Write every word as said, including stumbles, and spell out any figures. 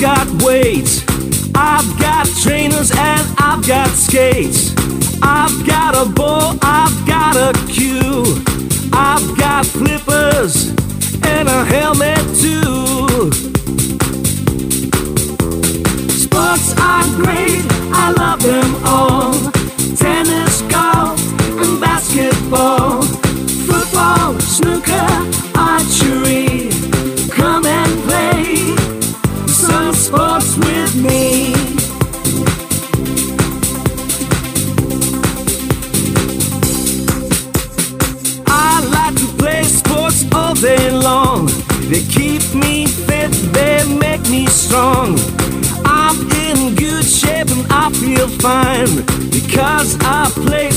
got weights, I've got trainers, and I've got skates. I've got a ball, I've got a cue, I've got flippers and a helmet too. Sports are great, I love them all. Tennis, golf, and basketball, football, snooker, archery. Come and play some sports with me. I like to play sports all day long. They keep me fit, they make me strong. I'm in good shape and I feel fine because I play